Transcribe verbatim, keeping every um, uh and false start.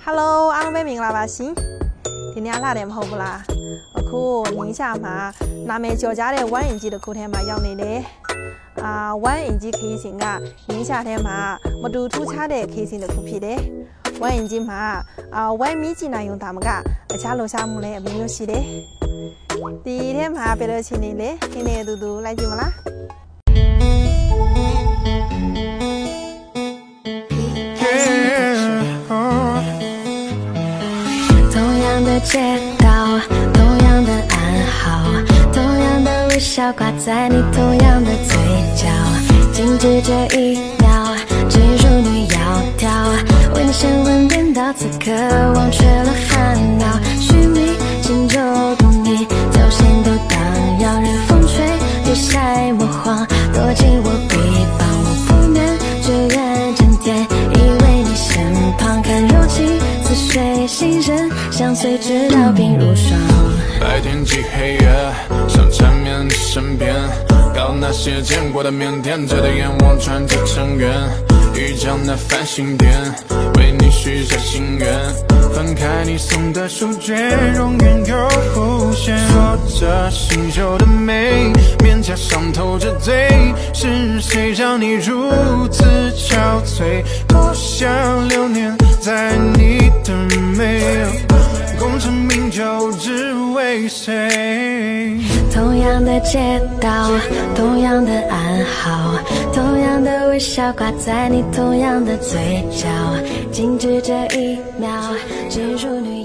Hello， အားလုံးပဲမင်္ဂလာပါရှင်။ဒီနေ့လာတယ်မဟုတ်ဘူးလား။အခုနင်းချမှာနာမည်ကျော်ကြားတဲ့ one inch တစ်ခုထဲမှာရောက်နေတယ်။အာ one inch ခီးစဉ်ကနင်းချထဲမှာမတူထူးခြားတဲ့ခီးစဉ်တစ်ခုဖြစ်တယ်။ one inch မှာအာ one မြင့်ကြည့်နိုင်ုံတာမကအခြားလှရှားမှုလည်းအမျိုးမျိုးရှိတယ်။ဒီထဲမှာဘယ်လိုချင်းနေလဲခင်းနေတူတူလိုက်ကြည့်မလား။街道，同样的暗号，同样的微笑挂在你同样的嘴角，静止这一秒，进入女窈窕，为你先吻变到此刻忘却了烦恼，虚迷心就懂你，走线都荡漾，任风吹月晒魔荒，躲进我臂膀，我不眠只愿沉淀，依偎你身旁，看柔情似水，心人相随直到鬓如霜。 白天即黑夜，想缠绵你身边，搞那些见过的腼腆，遮着眼望穿着成圆，遇见那繁星点，为你许下心愿，翻开你送的书卷，永远又浮现，说着新旧的美，面颊上透着醉，是谁让你如此憔悴？多想留念在你的眉，功成名就只为谁？ 同样的街道，同样的暗号，同样的微笑挂在你同样的嘴角，静止这一秒，进入女